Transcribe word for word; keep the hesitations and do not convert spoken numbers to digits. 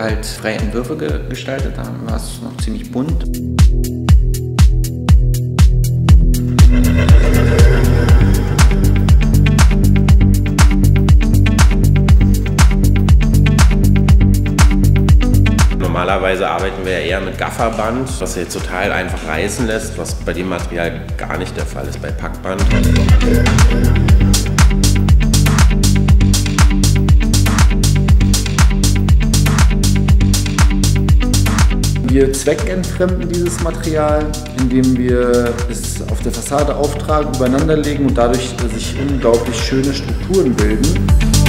halt freie Entwürfe ge gestaltet haben, war es noch ziemlich bunt. Normalerweise arbeiten wir ja eher mit Gafferband, was sich total einfach reißen lässt, was bei dem Material gar nicht der Fall ist bei Packband. Wir zweckentfremden dieses Material, indem wir es auf der Fassade auftragen, übereinander legen und dadurch sich unglaublich schöne Strukturen bilden.